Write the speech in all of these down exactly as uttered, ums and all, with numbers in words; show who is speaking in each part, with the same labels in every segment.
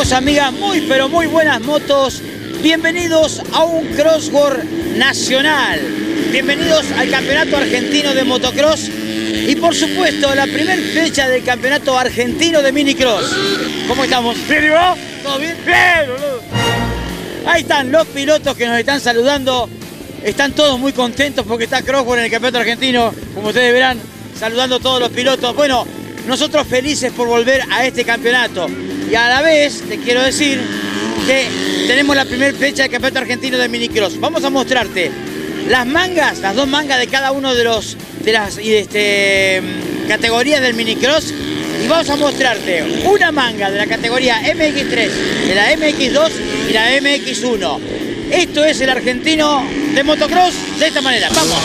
Speaker 1: Amigos, amigas, muy pero muy buenas motos. Bienvenidos a un Crossworld nacional. Bienvenidos al Campeonato Argentino de Motocross. Y por supuesto, la primera fecha del Campeonato Argentino de Minicross. ¿Cómo estamos? ¿Bien y vos? ¿Todo bien? Bien, boludo. Ahí están los pilotos que nos están saludando. Están todos muy contentos porque está Crossworld en el Campeonato Argentino. Como ustedes verán, saludando a todos los pilotos. Bueno, nosotros felices por volver a este campeonato. Y a la vez, te quiero decir que tenemos la primera fecha del Campeonato Argentino de Minicross. Vamos a mostrarte las mangas, las dos mangas de cada uno de los de las este, categorías del Minicross. Y vamos a mostrarte una manga de la categoría M X tres, de la M X dos y la M X uno. Esto es el argentino de motocross de esta manera. ¡Vamos!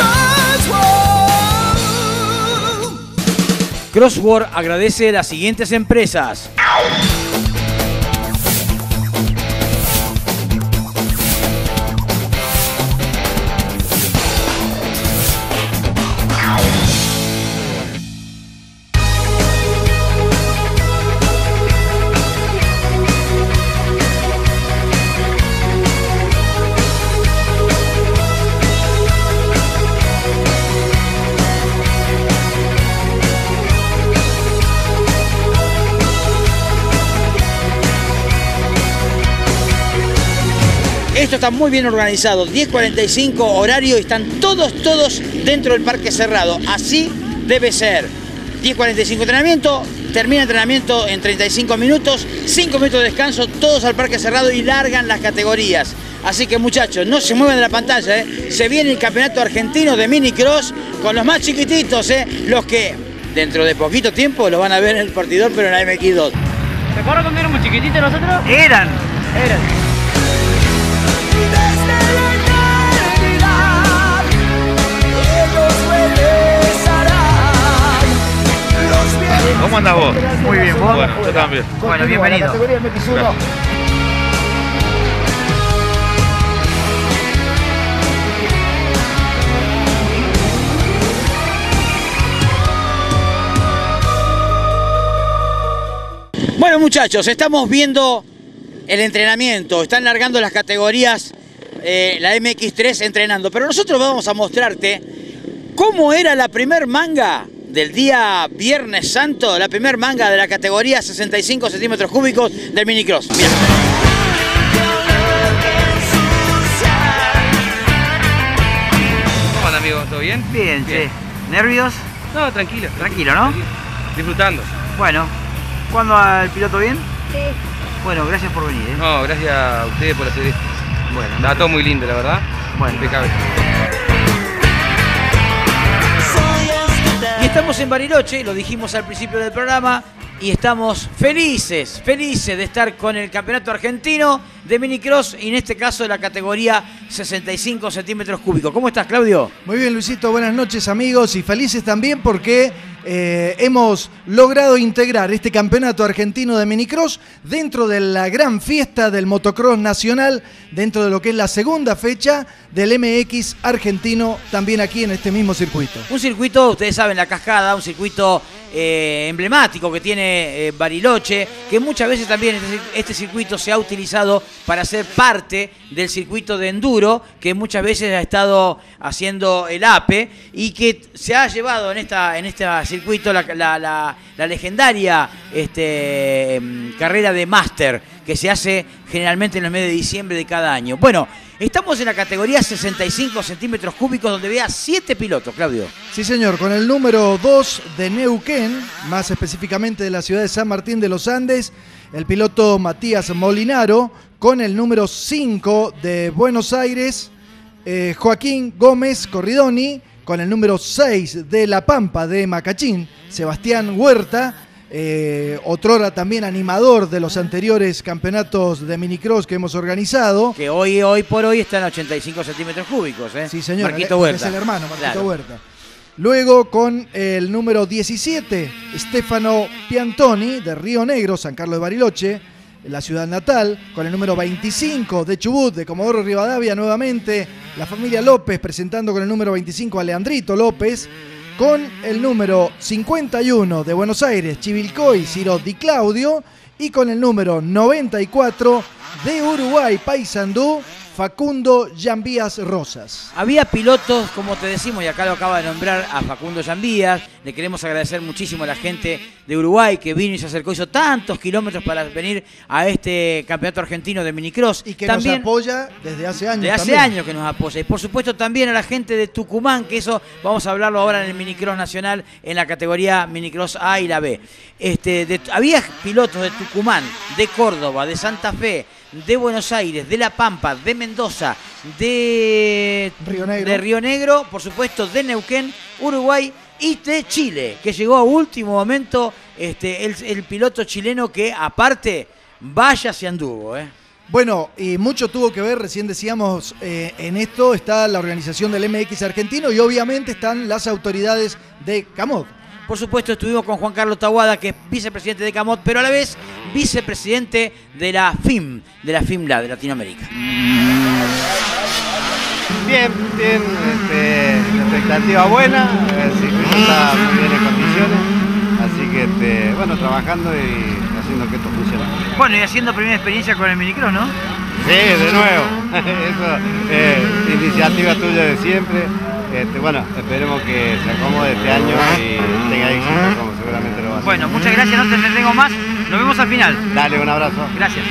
Speaker 1: Crossworld agradece a las siguientes empresas. Esto está muy bien organizado, diez cuarenta y cinco horario, y están todos, todos dentro del parque cerrado. Así debe ser. diez cuarenta y cinco entrenamiento, termina el entrenamiento en treinta y cinco minutos, cinco minutos de descanso, todos al parque cerrado y largan las categorías. Así que muchachos, no se muevan de la pantalla, ¿eh? Se viene el Campeonato Argentino de Minicross con los más chiquititos, ¿eh? Los que dentro de poquito tiempo lo van a ver en el partidor, pero en la M X dos.
Speaker 2: ¿Se acuerdan cuando éramos chiquititos nosotros?
Speaker 1: Eran, eran.
Speaker 3: ¿Cómo andás vos?
Speaker 1: Muy bien, vos.
Speaker 3: Bueno, yo también.
Speaker 1: Bueno, bienvenido.
Speaker 3: Gracias.
Speaker 1: Bueno, muchachos, estamos viendo el entrenamiento. Están largando las categorías, eh, la M X tres entrenando. Pero nosotros vamos a mostrarte cómo era la primer manga del día Viernes Santo, la primer manga de la categoría sesenta y cinco centímetros cúbicos del Minicross. Mirá.
Speaker 3: ¿Cómo andan, amigo? ¿Todo bien?
Speaker 2: Bien,
Speaker 3: Bien.
Speaker 2: sí. ¿Nervios?
Speaker 3: No, tranquilo.
Speaker 2: Tranquilo, ¿no?
Speaker 3: Tranquilo. Disfrutando.
Speaker 2: Bueno, ¿cuándo va el piloto bien? Sí. Bueno, gracias por venir, ¿eh?
Speaker 3: No, gracias a ustedes por hacer esto.
Speaker 2: Bueno,
Speaker 3: Está todo muy lindo, la verdad.
Speaker 2: Bueno.
Speaker 3: Impecable.
Speaker 1: Y estamos en Bariloche, lo dijimos al principio del programa, y estamos felices, felices de estar con el Campeonato Argentino de Minicross, y en este caso de la categoría sesenta y cinco centímetros cúbicos. ¿Cómo estás, Claudio?
Speaker 4: Muy bien, Luisito, buenas noches, amigos, y felices también porque eh, hemos logrado integrar este Campeonato Argentino de Minicross dentro de la gran fiesta del motocross nacional, dentro de lo que es la segunda fecha del M X argentino, también aquí en este mismo circuito.
Speaker 1: Un circuito, ustedes saben, La Cascada, un circuito eh, emblemático que tiene eh, Bariloche, que muchas veces también este, este circuito se ha utilizado para ser parte del circuito de enduro, que muchas veces ha estado haciendo el A P E, y que se ha llevado en esta en este circuito la, la, la, la legendaria este, carrera de Master, que se hace generalmente en el mes de diciembre de cada año. Bueno, estamos en la categoría sesenta y cinco centímetros cúbicos, donde vea siete pilotos, Claudio.
Speaker 4: Sí, señor, con el número dos de Neuquén, más específicamente de la ciudad de San Martín de los Andes, el piloto Matías Molinaro, con el número cinco de Buenos Aires, eh, Joaquín Gómez Corridoni, con el número seis de La Pampa de Macachín, Sebastián Huerta, eh, otrora también animador de los anteriores campeonatos de Minicross que hemos organizado.
Speaker 1: Que hoy, hoy por hoy está en ochenta y cinco centímetros cúbicos, ¿eh?
Speaker 4: Sí, señor,
Speaker 1: Marquito Huerta.
Speaker 4: es el hermano, Marquito
Speaker 1: Claro.
Speaker 4: Huerta. Luego con el número diecisiete, Stefano Piantoni, de Río Negro, San Carlos de Bariloche, la ciudad natal. Con el número veinticinco de Chubut, de Comodoro Rivadavia, nuevamente la familia López, presentando con el número veinticinco a Leandrito López. Con el número cincuenta y uno de Buenos Aires, Chivilcoy, Ciro Di Claudio. Y con el número noventa y cuatro de Uruguay, Paysandú, Facundo Llambías Rosas.
Speaker 1: Había pilotos, como te decimos, y acá lo acaba de nombrar a Facundo Llambías. Le queremos agradecer muchísimo a la gente de Uruguay que vino y se acercó, hizo tantos kilómetros para venir a este campeonato argentino de minicross.
Speaker 4: Y que
Speaker 1: también,
Speaker 4: nos apoya desde hace años.
Speaker 1: Desde hace
Speaker 4: también.
Speaker 1: años que nos apoya. Y por supuesto también a la gente de Tucumán, que eso vamos a hablarlo ahora en el minicross nacional, en la categoría minicross A y la B. Este, de, había pilotos de Tucumán, de Córdoba, de Santa Fe, de Buenos Aires, de La Pampa, de Mendoza, de
Speaker 4: Río Negro.
Speaker 1: de Río Negro, por supuesto, de Neuquén, Uruguay y de Chile, que llegó a último momento este, el, el piloto chileno que aparte vaya se anduvo. ¿eh?
Speaker 4: Bueno, y mucho tuvo que ver, recién decíamos, eh, en esto está la organización del M X argentino y obviamente están las autoridades de Camot.
Speaker 1: Por supuesto, estuvimos con Juan Carlos Tahuada, que es vicepresidente de Camot, pero a la vez vicepresidente de la F I M, de la FIMLA de Latinoamérica.
Speaker 5: Bien, bien, este, la expectativa buena, el circuito está muy bien en condiciones, así que este, bueno, trabajando y haciendo que esto funcione.
Speaker 2: Bueno, y haciendo primera experiencia con el minicross, ¿no?
Speaker 5: Sí, de nuevo, eso, eh, iniciativa tuya de siempre. Este, bueno, esperemos que se acomode este año y tenga éxito como seguramente lo va a hacer.
Speaker 2: Bueno, muchas gracias, no te entretengo más. Nos vemos al final.
Speaker 5: Dale, un abrazo.
Speaker 2: Gracias.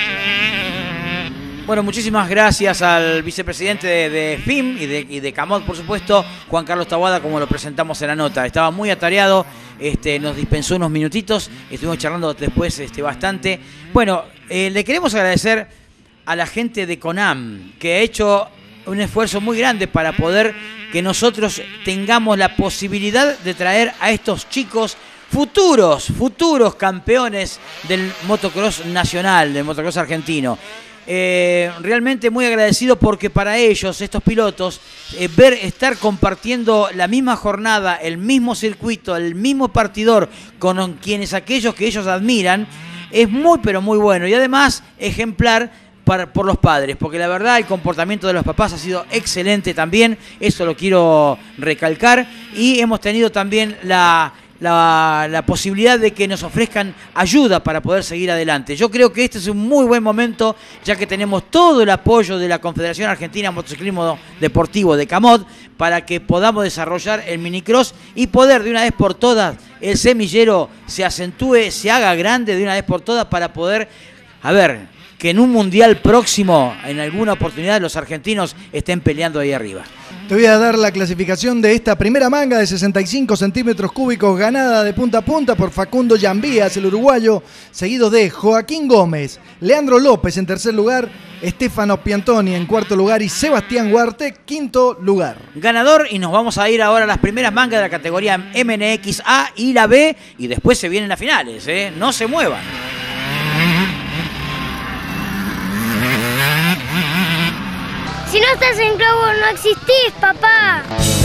Speaker 1: Bueno, muchísimas gracias al vicepresidente de, de F I M y de, y de Camot, por supuesto, Juan Carlos Tahuada, como lo presentamos en la nota. Estaba muy atareado, este, nos dispensó unos minutitos, estuvimos charlando después este, bastante. Bueno, eh, le queremos agradecer a la gente de CONAM, que ha hecho un esfuerzo muy grande para poder que nosotros tengamos la posibilidad de traer a estos chicos futuros, futuros campeones del motocross nacional, del motocross argentino. Eh, realmente muy agradecido porque para ellos, estos pilotos, eh, ver estar compartiendo la misma jornada, el mismo circuito, el mismo partidor con quienes aquellos que ellos admiran, es muy pero muy bueno y además ejemplar para, por los padres, porque la verdad el comportamiento de los papás ha sido excelente también, eso lo quiero recalcar, y hemos tenido también la... La, la posibilidad de que nos ofrezcan ayuda para poder seguir adelante. Yo creo que este es un muy buen momento, ya que tenemos todo el apoyo de la Confederación Argentina de Motociclismo Deportivo de Camot para que podamos desarrollar el minicross y poder de una vez por todas el semillero se acentúe, se haga grande de una vez por todas para poder, a ver, que en un mundial próximo, en alguna oportunidad, los argentinos estén peleando ahí arriba.
Speaker 4: Te voy a dar la clasificación de esta primera manga de sesenta y cinco centímetros cúbicos ganada de punta a punta por Facundo Llambías, el uruguayo, seguido de Joaquín Gómez, Leandro López en tercer lugar, Stefano Piantoni en cuarto lugar y Sebastián Huarte, quinto lugar.
Speaker 1: Ganador, y nos vamos a ir ahora a las primeras mangas de la categoría M N X A y la B, y después se vienen las finales, ¿eh? No se muevan.
Speaker 6: Si no estás en Globo, no existís, papá.